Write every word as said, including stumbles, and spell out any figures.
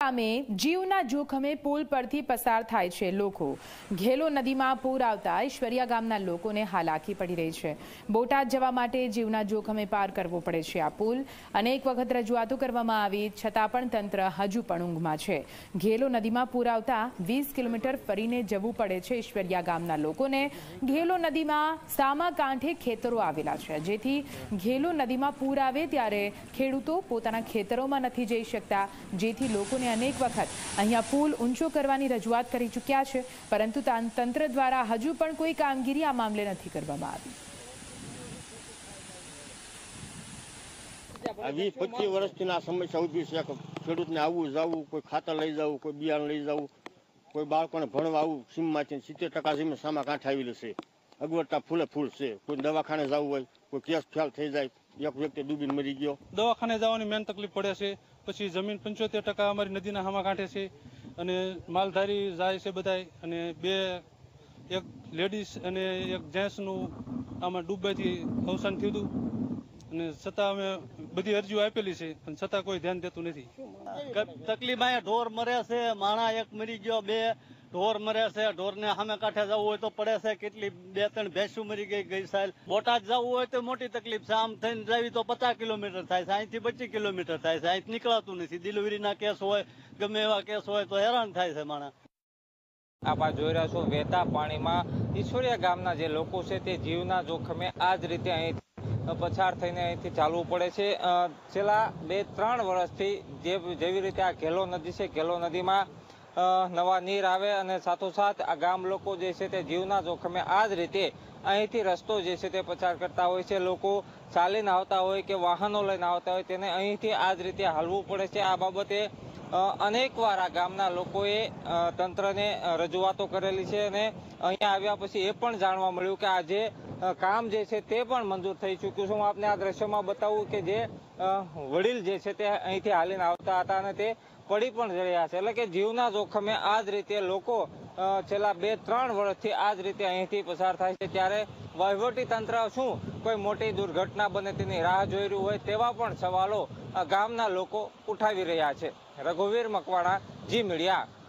ગામે જીવના જોખમે પુલ પરથી પસાર થાય છે લોકો। ઘેલો નદીમાં પૂર આવતા ઈશ્વરિયા ગામના લોકોને હાલાકી પડી રહી છે। બોટાદ જવા માટે જીવના જોખમે પાર કરવો પડે છે આ પુલ। અનેક વખત રજૂઆતો કરવામાં આવી છતાં પણ તંત્ર હજુ પણ ઊંઘમાં છે। ઘેલો નદીમાં પૂર આવતા વીસ કિલોમીટર ફરીને જવું પડે છે ઈશ્વરિયા ગામના લોકોને। ઘેલો નદીમાં સામા કાંઠે ખેતરો આવેલા છે, જેથી ઘેલો નદીમાં પૂર આવે ત્યારે ખેડૂતો પોતાના ખેતરોમાં નથી જઈ શકતા, જેથી લોકોને अनेक वखत अहींया पुल ऊंचो करवानी रजूआत करी चूक्या छे, परंतु तंत्र द्वारा हजू पण कोई कामगीरी आ मामले नहीं करवामां आवी। वीस पच्चीस वर्षथी आ समस्या उभी छे। खेडूतने आवવું જવું, કોઈ ખાતર લઈ જવું, કોઈ બિયારણ લઈ જવું, કોઈ બાળકોને ભણવા આવવું, સીમમાંથી સિત્તેર ટકા સીમ સામા કાંઠે આવેલી છે। અગવડતા ફૂલે ફૂલ છે। કોઈ દવાખાને જવું હોય, કોઈ કેસ ખ્યાલ થઈ જાય, એક વ્યક્તિ ડૂબીને મરી ગયો, દવાખાને જવાની મેન તકલીફ પડે છે। પછી જમીન પંચોતેર ટકા અમારી નદીના હામા કાંઠે છે અને માલધારી જાય છે બધાય, અને બે એક લેડીઝ અને એક જેન્ટ્સનું આમાં ડૂબવાથી અવસાન થયું હતું, અને છતાં અમે બધી અરજીઓ આપેલી છે પણ છતાં કોઈ ધ્યાન દેતું નથી। તકલીફ અહીંયા ઢોર મરે છે, માણા એક મરી ગયો, બે ઢોર મરે છે। ઢોરને સામે કાંઠે જવું હોય તો પડે છે, કેટલી બે ત્રણ ભેંસું મરી ગઈ ગઈ સાલ। બોટાદ જવું હોય તો મોટી તકલીફ છે, આમ થઈને જાવી તો પચાસ કિલોમીટર થાય છે, અહીંથી પચીસ કિલોમીટર થાય છે, અહીંથી નીકળાતું નથી। ડિલિવરીના કેસ હોય, ગમે એવા કેસ હોય તો હેરાન થાય છે માણસ। આપ જોઈ રહ્યા છો વહેતા પાણીમાં ઈશ્વરિયા ગામના જે લોકો છે તે જીવના જોખમે આ જ રીતે અહીં પસાર થઈને અહીંથી ચાલવું પડે છે। છેલ્લા બે ત્રણ વર્ષથી જે જેવી રીતે આ ઘેલો નદી છે, ઘેલો નદીમાં નવા નીર આવે અને સાથોસાથ આ ગામ લોકો જે છે તે જીવના જોખમે આ જ રીતે અહીંથી રસ્તો જે છે તે પસાર કરતા હોય છે। લોકો ચાલીને આવતા હોય કે વાહનો લઈને આવતા હોય તેને અહીંથી આ જ રીતે હાલવું પડે છે। આ બાબતે અનેક વાર આ ગામના લોકોએ તંત્રને રજૂઆતો કરેલી છે, અને અહીંયા આવ્યા પછી એ પણ જાણવા મળ્યું કે આ જે કામ જે છે તે પણ મંજૂર થઈ ચૂક્યું છે। હું આપને આ દ્રશ્યમાં બતાવું કે જે વડીલ જે છે તે અહીંથી હાલીને આવતા હતા અને તે પડી પણ રહ્યા છે, એટલે કે જીવના જોખમે આ જ રીતે લોકો છેલ્લા બે ત્રણ વર્ષથી આ જ રીતે અહીંથી પસાર થાય છે। ત્યારે વહીવટી તંત્ર શું કોઈ મોટી દુર્ઘટના બને તેની રાહ જોઈ રહ્યું હોય તેવા પણ સવાલો ગામના લોકો ઉઠાવી રહ્યા છે। રઘુવીર મકવાણા, જી મીડિયા।